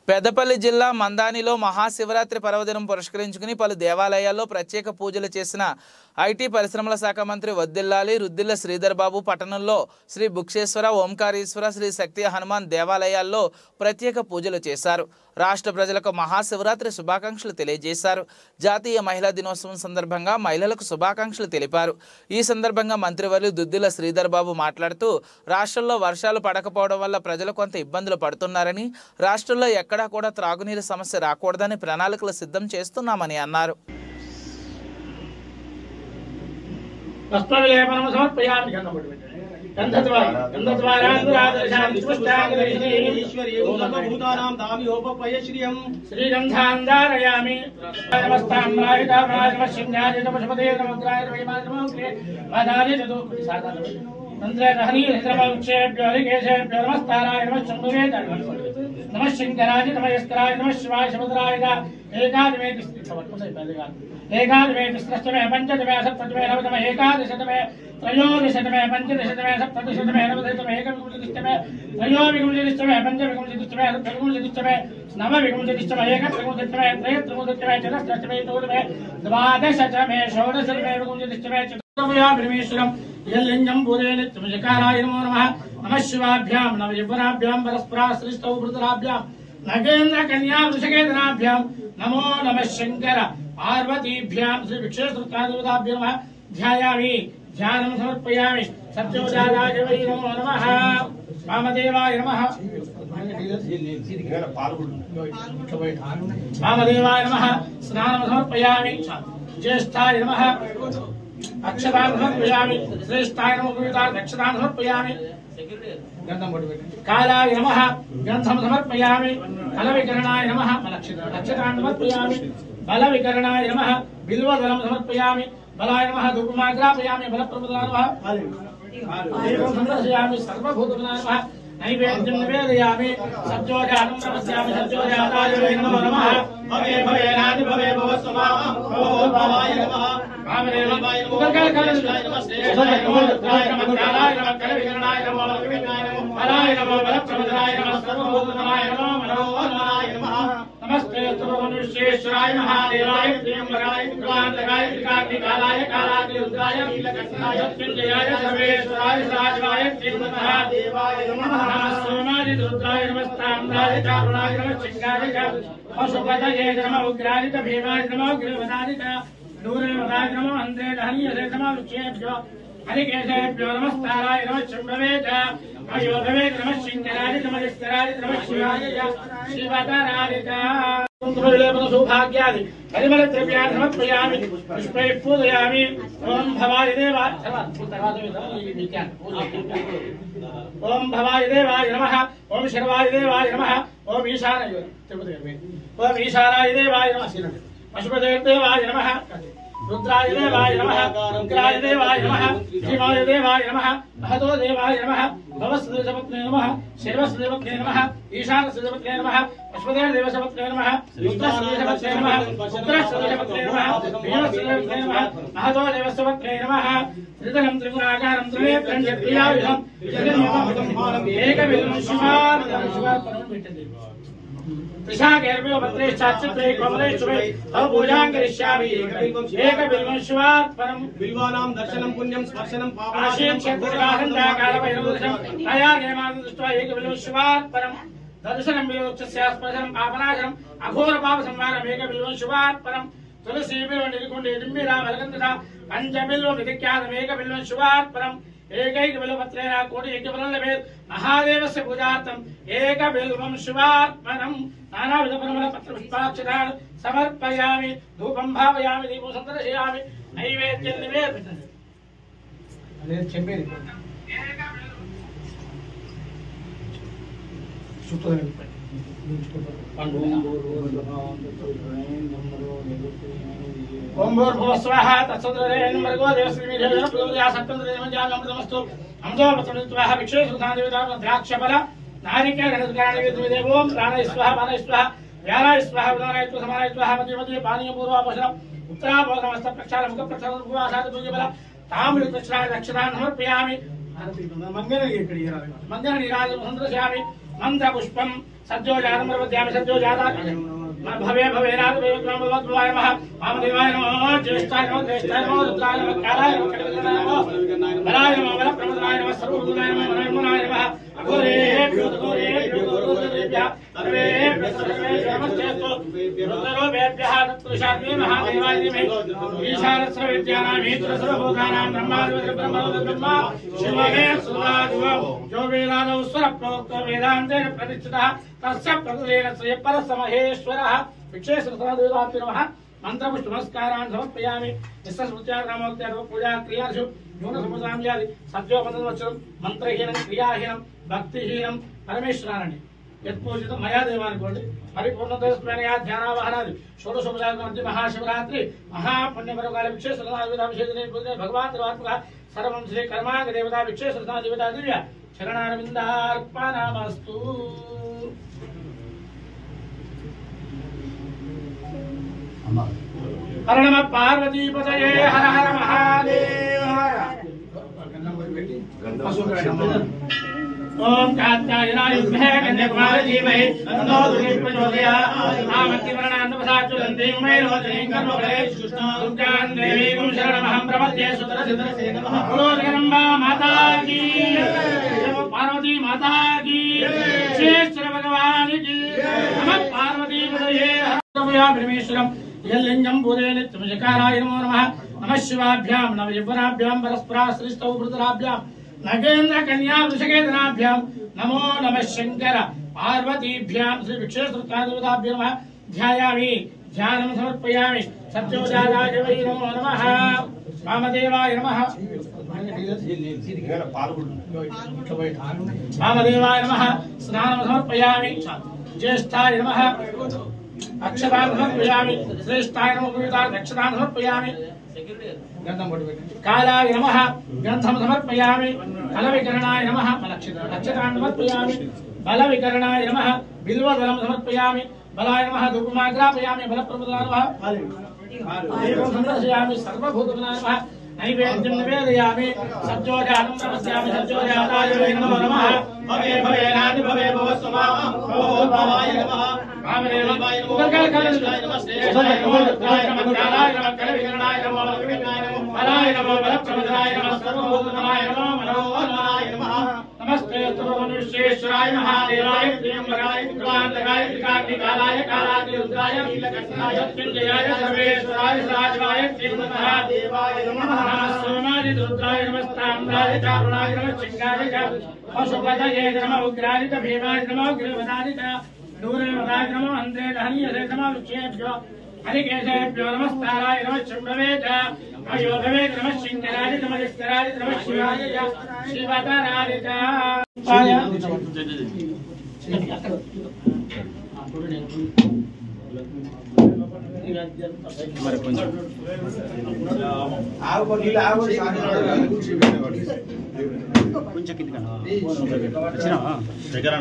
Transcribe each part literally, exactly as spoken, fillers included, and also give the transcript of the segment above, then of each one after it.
పెద్దపల్లి జిల్లా మందానిలో మహాశివరాత్రి పర్వదినం పురస్కరించుకుని పలు దేవాలయాల్లో ప్రత్యేక పూజలు చేసిన ఐటీ పరిశ్రమల శాఖ మంత్రి వద్దిల్లాలి రుద్దిల్ల శ్రీధర్ బాబు పట్టణంలో శ్రీ బుక్షేశ్వర ఓంకారేశ్వర శ్రీ శక్తి హనుమాన్ దేవాలయాల్లో ప్రత్యేక పూజలు చేశారు. రాష్ట్ర ప్రజలకు మహాశివరాత్రి శుభాకాంక్షలు తెలియజేశారు. జాతీయ మహిళా దినోత్సవం సందర్భంగా మహిళలకు శుభాకాంక్షలు తెలిపారు. ఈ సందర్భంగా మంత్రివర్యులు దుద్దిల్ల శ్రీధర్ బాబు మాట్లాడుతూ రాష్ట్రంలో వర్షాలు పడకపోవడం వల్ల ప్రజలు కొంత ఇబ్బందులు పడుతున్నారని, రాష్ట్రంలో ఎక్కడా కూడా త్రాగునీరు సమస్య రాకూడదని ప్రణాళికలు సిద్ధం చేస్తున్నామని అన్నారు. नमः शंकराय नमः यस्कराय नमः शिवाय समुद्राय एकादमे एकादमे तिस्रष्टमे पंचदमे सप्तदमे नवदमे एकादशतमे त्रयोदशतमे पंचदशतमे सप्तदशतमे नवदशतमे एकविंशतिष्टमे त्रयोविंशतिष्टमे पंचविंशतिष्टमे सप्तविंशतिष्टमे नवविंशतिष्टमे एकत्रिंशतिष्टमे त्रयत्रिंशतिष्टमे चतुष्टमे चतुर्दशमे द्वादशतमे षोडशतमे विंशतिष्टमे चतुर्दशमे यल्लिंगं पूजयेत् त्रिमजकाराय नमो नमः नमः शिवाभ्यां नवयुवराभ्यां परस्पराश्रिष्टौ वृतराभ्यां नगेन्द्र कन्या वृषकेतनाभ्यां नमो नमः शंकर पार्वतीभ्यां श्री विक्षेत्रकादेवताभ्यो नमः ध्यायामि ध्यानं समर्पयामि सत्योजाताय वै नमो नमः वामदेवाय नमः वामदेवाय नमः स्नानं समर्पयामि ज्येष्ठाय नमः अक्षतां समर्पयामि श्रेष्ठाय नमो अक्षतां समर्पयामि कालाय नमः ग्रन्थं समर्पयामि बलविकरणाय नमः अक्षतां समर्पयामि बलविकरणाय नमः बिल्वदलं समर्पयामि बलाय नमः धूपमाग्रापयामि बलप्रभुदाय नमः देवं संदर्शयामि सर्वभूतगणाय नमः नैवेद्यं निवेदयामि सत्योजातं नमस्यामि सत्योजाताय वै नमो नमः भवे भवे राज भवे भवस्वभाव भवाय नमः वामदेवाय नमः कलकलकलाय नमः श्रेष्ठाय नमः रुद्राय नमः कालाय नमः कलविकरणाय नमः लक्ष्मीनाय नमः बलाय नमः बलप्रभुदाय नमः सर्वभूतगणाय नमः मनोहराय नमः नमस्ते विश्वेश्वराय महादेवाय त्र्यंबकाय त्रिकांतकाय त्रिकाग्निकालाय कालाग्नि रुद्राय नीलकंठाय मृत्युंजयाय सर्वेश्वराय राजवाय महादेवाय नमः सोमाय रुद्राय नमस्ताम्राय चारुणाय नमः चिंगाय पशुपतये नमः उग्राय भीमाय नमः उग्रवदाय दूरवदाय नमः अन्त्रे हरिये नमः विक्षेभ्यो हरिकेशेभ्यो नमस्ताराय नमः शंभवे च अयोधवे नमः शंकराय नमः यस्कराय नमः शिवाय शिवतराय च सौभाग्यादि परिमल द्रव्याणि समर्पयामि पुष्पैः पूजयामि ओम भवाय देवाय ओम भवाय देवाय नमः ओम शर्वाय देवाय नमः ओम ईशानाय ओम ईशानाय देवाय नमः पशुपते देवाय नमः रुद्राय देवाय नमः उग्राय देवाय नमः भीमाय देवाय नमः महतो देवाय नमः भवस्देवपत्ने नमः शर्वस्देवपत्ने नमः ईशानस्देवपत्ने नमः पशुपते देवसपत्ने नमः रुद्रस्देवपत्ने नमः उग्रस्देवपत्ने नमः भीमस्देवपत्ने नमः महतो देवसपत्ने नमः त्रिदलं त्रिगुणाकारं त्रिनेत्रं जगत्प्रियायुधं जगन्मोहनं एकविल्वं शिवार्पणं शिवार्पणं विठ्ठले त्रिशाखेर्भ्यो भद्रे चाचित्रे कमले शुभे तव पूजां करिष्यामि एकबिल्वं शिवार्पणं बिल्वानां दर्शनं पुण्यं स्पर्शनं पापनाशनं क्षेत्रकालं कालभैरवदर्शनं तया ज्ञानं दृष्ट्वा एकबिल्वं शिवार्पणं दर्शनं विलोक्षस्य स्पर्शनं पापनाशनं अघोरपापसंहारम् एकबिल्वं शिवार्पणं तुलसीबिल्वं निरिकुण्डे डिम्बिरामलगन्धसा पञ्चबिल्वं विधिख्यातम् एकबिल्वं शिवार्पणं एकैकबिल्वपत्रेण कोटि यज्ञफलं लभेत् महादेवस्य पूजार्थम् एकबिल्वं शिवार्पणं नानाविधपरिमलपत्रपुष्पाक्षतान् समर्पयामि धूपं भावयामि दीपं सन्दर्शयामि नैवेद्यं निवेदयामि ओम भूर्भुवः स्वः तत्सवितुर्वरेण्यं भर्गो देवस्य धीमहि धियो प्रचोदयात् अमृतो प्रचोदित्वाः विक्षेपसुधादेवता द्राक्षफल नारिकेलगणस्कारणविद्युदेव ओम प्राणाय स्वः पानाय स्वः व्यानाय स्वः उदानाय स्वः समानाय स्वः मध्ये मध्ये पानीय पूर्वापशरम् उत्तरापशरमस्त प्रक्षालनं मुखप्रक्षालनं भूवासाद पूज्यबल ताम्रयुक्तश्राय दक्षिणान् समर्पयामि मंगल मंगल निराजनं संदर्शयामि मंत्र पुष्पम सज्जोजातं प्रपद्यामि सज्जोजातं भवे भवेराज भगवद्भवाय नमः वामदेवाय नमः ज्येष्ठाय नमः ज्येष्ठाय नमः रुद्राय नमः कालाय नमः खड्गनाय नमः बलाय नमः बलप्रमदाय नमः सर्वभूताय नमः मनोन्मनाय नमः अघोरेभ्यो घोरेभ्यो घोरेभ्यः सर्वेभ्यः सर्वेभ्यः नमस्तेस्तु रुद्ररूपेभ्यः तत्पुरुषाग्ने महादेवाय धीमहि ईशानस्य विद्यानां हेतुः सर्वभूतानां ब्रह्मादिपति ब्रह्मोदि ब्रह्मा शिवमे सुरादिवं जो वेदादौ स्वरप्रोक्तो वेदान्तेन प्रतिष्ठितः तस्य प्रकृतेन श्रियः परसमहेश्वरः विक्षेश्वरसादेवाभ्यो नमः मंत्रपुष्प नमस्कारान् समर्पयामि यस्य स्मृत्यानामोक्त्यार्थ पूजा क्रियासु न्यूनसमुदाम्यादि सत्योपदवचनं मंत्रहीनं क्रियाहीनं भक्तिहीनं परमेश्वरानंడి यत्पूजितं मया देवानुकोंడి परिपूर्णतया ध्यानावाहनादि षोडशोपचारादि महाशिवरात्रि महापुण्यपरकाल विक्षेश्वरसादेवाभिषेकने पूजने भगवान् सर्वात्मकः सर्वं श्री कर्मांग देवता विक्षेश्वरसादेवता दिव्य चरणारविन्दार्पणमस्तु। हर नम पार्वती पतये हर हर महादेव। ओम कात्यायनाय विद्महे कन्याकुमारी धीमहि तन्नो दुर्गे प्रचोदयात्। आमतिवर्णान्तपसाच्युतन्तीं मे रोचनीं कर्मफले दुर्गां देवीं शरणमहं प्रपद्ये सुतरसिद्धसे नमः। बोलो जगदम्बा माता की पार्वती माता की श्रेष्ठ भगवान की नमः पार्वती पतये हर परमेश्वरं यल्लिंगं पूजये नित्यं जकाराय नमो नमः। नमः शिवाभ्यां नवयुवनाभ्यां परस्पराश्रिष्टौ भृतराभ्यां नगेन्द्र कन्या वृषकेतनाभ्यां नमो नमः शंकर पार्वतीभ्यां श्री विक्षेश्वरसादेवताभ्यो नमः। ध्यायामि ध्यानं समर्पयामि सत्योजाताय वै नमो नमः। वामदेवाय नमः वामदेवाय नमः। स्नानं समर्पयामि ज्येष्ठाय नमः अक्षतां समर्पयामि श्रेष्ठाय नमः अक्षतां समर्पयामि कालाय नमः गन्धं समर्पयामि फलविकरणाय नमः अक्षतां समर्पयामि बलविकरणाय नमः बिल्वदलं समर्पयामि बलाय नमः धूपमाग्रापयामि बलप्रमुदाय नमः दीपं संदर्शयामि सर्वभूतगणाय नमः नैवेद्यं निवेदयामि सज्जोजातं नमस्यामि सज्जोजाताय वै नमो नमः। भवे भवे राधि भवे भवस्वभाव भवाय नमः। वामदेवाय नमः उग्रकालाय नमः श्रेष्ठाय नमः रुद्राय नमः कालाय नमः कलविकरणाय नमः बलाय नमः बलप्रमुदाय नमः सर्वभूतगणाय नमः मनोन्मनाय नमः। नमस्ते मनुष्येश्वराय महादेवाय त्र्यंबकाय त्रिकांतकाय त्रिकाग्निकालाय कालाग्निरुद्राय नीलकंठाय मृत्युंजयाय सर्वेश्वराय सदाशिवाय महादेवाय नमः। नमः सोमाय रुद्राय नमस्ताम्राय चारुणाय नमः चिंगाय च पशुपतये नमः उग्राय च भीमाय नमः उग्रवदाय च दूरवदाय नमः अन्धे दहनीयसे नमः वृक्षेभ्यो हरिकेशेभ्यो नमस्ताराय नमः शम्भवे च अयोधवे नमः शिंगराय नमः स्कराय नमः शिवाय च शिवतराय च కొంచెం కిందికి వచ్చినావా దగ్గర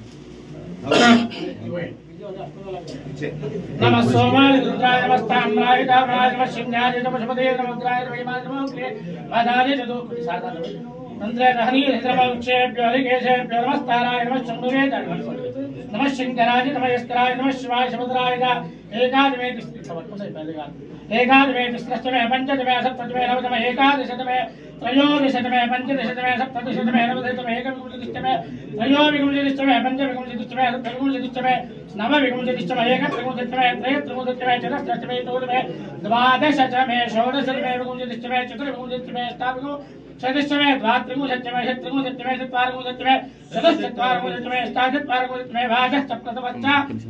नमः सोमाय रुद्राय नमस्ताम्राय कामराय नमः शिंगाय नमः पशुपतये नमः उग्राय नमः नमः वदाय च दोकुटि साधन तंत्रे दहनीय नमः उक्षेभ्यो हरिकेशेभ्यो नमस्ताराय नमः शम्भवे नमः शिंगराय नमः स्कराय नमः शिवाय शिवतराय एकादमे एकादमे तिस्रष्टमे पंचदमे सप्तदमे नवदमे एकादशतमे त्रयोदशतमे पंचदशतमे सप्तदशतमे नवदशतमे एकविंशतितमे त्रयोविंशतितमे पंचविंशतितमे सप्तविंशतितमे नवविंशतितमे एकत्रिंशतितमे त्रयत्रिंशतितमे चतुष्टमे चतुर्दमे द्वादशतमे षोडशतमे विंशतितमे चतुर्विंशतितमे अष्टाविंशतितमे द्वात्रिंशतितमे षट्त्रिंशतितमे चत्वारिंशतितमे चतुश्चत्वारिंशतितमे अष्टाचत्वारिंशतितमे भाजश्चक्रतपश्च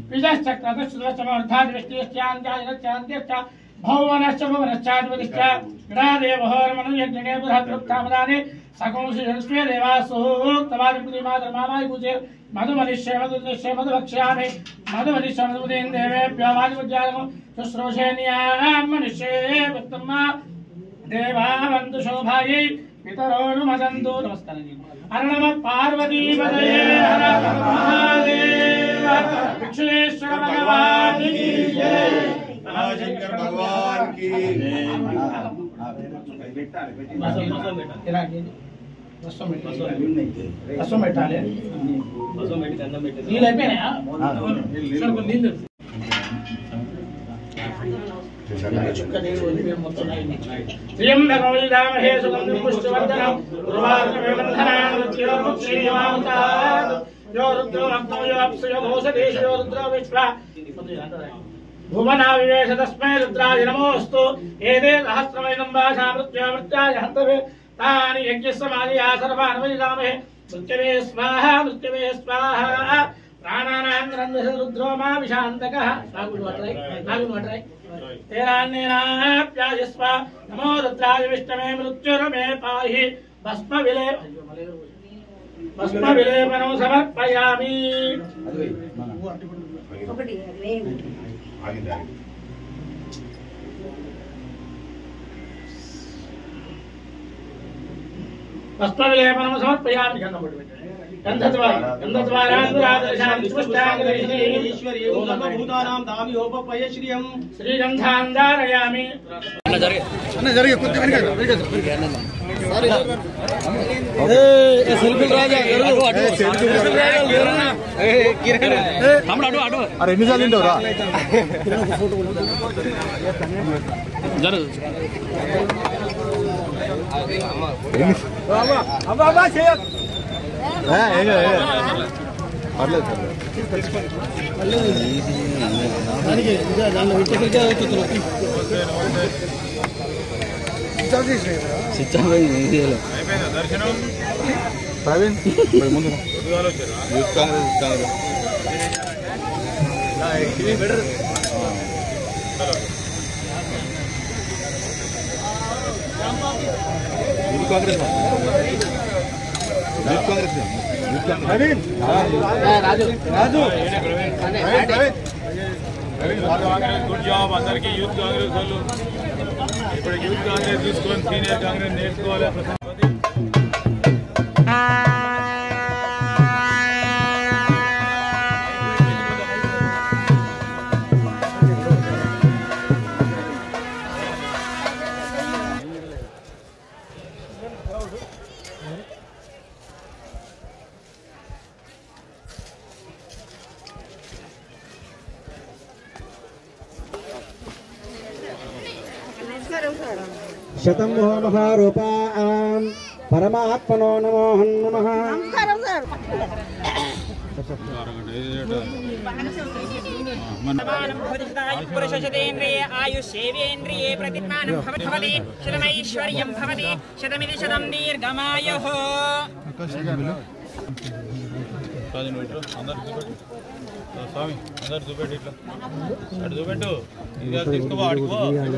बीजश्चक्रतुश्चतुर्दशमोर्धादिवृष्टिश्चान्त्यादिनश्चान्त्यश्च भौवनश्च भुवनश्चाधिपतिश्च गणादेवहोर्मनुयज्ञने बृहद्रुक्तामदाने सकुंसि देवासोक्तवादिपुतिमातर्मामाय पूजे मधुमनिष्ये मधुनिष्ये मधुवक्ष्यामि मधुमनिष्ये मधुमतीं देवेभ्यो वाजिमुज्जालमो शुश्रूषेण्यां मनुष्ये वित्तम्मा देवावन्तु शोभायै पितरोऽनुमदन्तु। नमस्कारः। हर नमः पार्वती पतये हर हर महादेव। विक्षेश्वर भगवान की जय। शंकर भगवान की రసం పెట్టాలి. నీళ్ళు అయిపోయినాయా? నీళ్ళు చుక్క నీళ్ళు వదిలి మేము మొత్తం త్రియంబకౌలిదామహే సుగంధిం పుష్టివర్ధనం ఉర్వారుకమిబంధనాన్ మృత్యోర్ముక్షీయమామృతాత్ యో రుద్రో అగ్నో యో అప్సయో భూషదేశో యో రుద్రో విశ్వా భువనావివేశ తస్మై రుద్రాయ నమోస్తు ఏదే సహస్రమైనం భాషా మృత్యో మృత్యాయ హంతవే తాని యజ్ఞస్సమాలియా సర్వాన్వయిదామహే మృత్యవే స్వాహా మృత్యవే స్వాహా ప్రాణానాం రంధ్ర రుద్రో మా విశాంతకః నాగుడు వట్రై నాగుడు వట్రై తేనాన్నేనాప్యాయస్వ నమో రుద్రాయ విష్ణవే మృత్యుర్మే పాహి భస్మ విలే భస్మ విలేపనం సమర్పయామి. భస్మ విలేపనం సమర్పయామి. గంధం పట్టు గంధద్వారా గంధద్వారాంగురాదర్శామి స్పష్టాంగదర్శిని భూతానాం దామియోపపయ శ్రియం శ్రీగంధాన్ ధారయామి. అన్న జరిగే అన్న జరిగే కొద్దిగా సారీ ఏ సెల్ఫీలు రాజా అటు అటు సెల్ఫీలు రాజా ఏ కిరకర తమ్ముడు అటు అటు అరే ఎన్నిసార్లు తింటావురా ఒక ఫోటో జరు అమ్మా అమ్మా అమ్మా చేయ ఏ ఏ పర్లేదు పర్లేదు దానికి దానిలో ఇంటికి అవుతుంది ప్రవీణ్ ముందు యూత్ కాంగ్రెస్ కాంగ్రెస్ యూత్ కాంగ్రెస్ యూత్ కాంగ్రెస్ ప్రవీణ్ రాజు రాజు గుడ్ జాబ్ అందరికీ. యూత్ కాంగ్రెస్ వాళ్ళు ఇప్పుడు యూత్ కాంగ్రెస్ తీసుకొని సీనియర్ కాంగ్రెస్ నేర్చుకోవాలి. శతం మహారూపాం పరమాత్మనో నమో నమః. ఆయుష్యేంద్రియే ప్రతిమానం భవతి శతమైశ్వర్యం భవతి శతమిది శతం దీర్ఘమాయుః. స్వామి అందరు చూపెట్టు ఇట్లా అటు చూపెట్టు ఇది తీసుకో అడుగు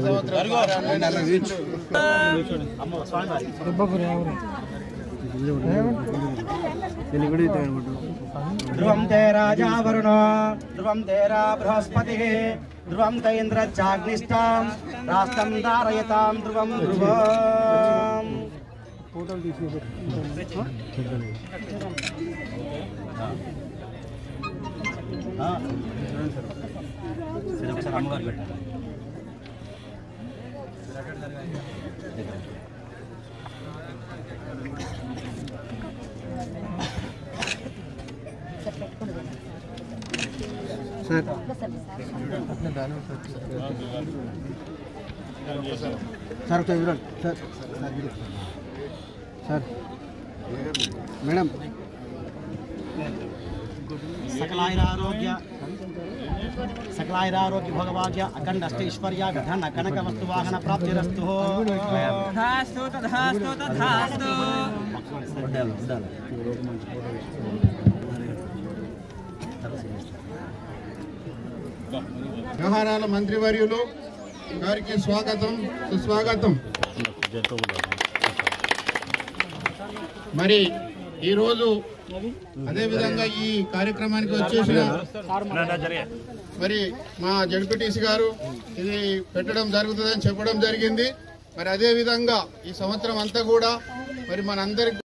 ధ్రువం తే రాజా వరుణో ధ్రువం తేరా బృహస్పతి ధ్రువం తే ఇంద్రచాగ్నిష్టాం రాష్ట్రం ధారయతాం ధ్రువం ధ్రువం. అమ్మగారు పెట్టారు. సార్ సార్ ఒకసారి చూడండి సార్ సార్ మేడం సకలాయురారోగ్య సకలాయురారోగ్య భోగభాగ్య అఖండ అష్టైశ్వర్య ధన కనక వస్తు వాహన ప్రాప్తిరస్తు. తథాస్తు తథాస్తు తథాస్తు. వ్యవహారాల మంత్రివర్యులు గారికి స్వాగతం సుస్వాగతం. మరి ఈరోజు అదేవిధంగా ఈ కార్యక్రమానికి వచ్చేసిన మరి మా జడ్పీటీసీ గారు ఇది పెట్టడం జరుగుతుందని చెప్పడం జరిగింది. మరి అదేవిధంగా ఈ సంవత్సరం అంతా కూడా మరి మనందరికి